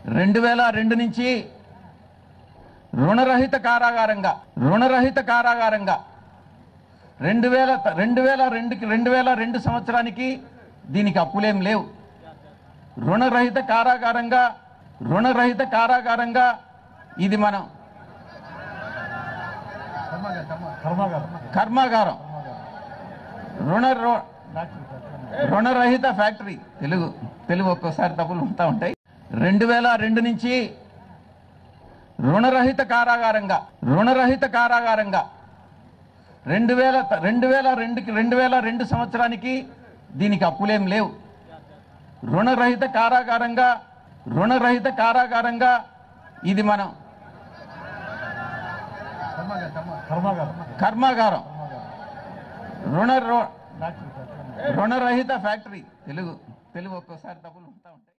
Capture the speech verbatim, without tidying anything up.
రెండు వేల రెండు నుంచి రుణరహిత కారాగారంగా రుణరహిత కారాగారంగా రెండు వేల రెండు వేల రెండుకి రెండు వేల రెండు సంవత్సరానికి దీనికి అప్పులేం లేవు. రుణరహిత కారాగారంగా రుణరహిత కారాగారంగా ఇది మనం కర్మాగారం రుణ రుణరహిత ఫ్యాక్టరీ తెలుగు తెలుగు ఒక్కోసారి తప్పులు ఉంటా ఉంటాయి. రెండు వేల రెండు నుంచి రుణరహిత కారాగారంగా రుణరహిత కారాగారంగా రెండు వేల రెండు వేల రెండుకి రెండు వేల రెండు సంవత్సరానికి దీనికి అప్పులేం లేవు. రుణరహిత కారాగారంగా రుణరహిత కారాగారంగా ఇది మనం కర్మాగారం రుణ రుణరహిత ఫ్యాక్టరీ తెలుగు తెలుగు ఒక్కోసారి తప్పులు ఉంటా ఉంటాయి.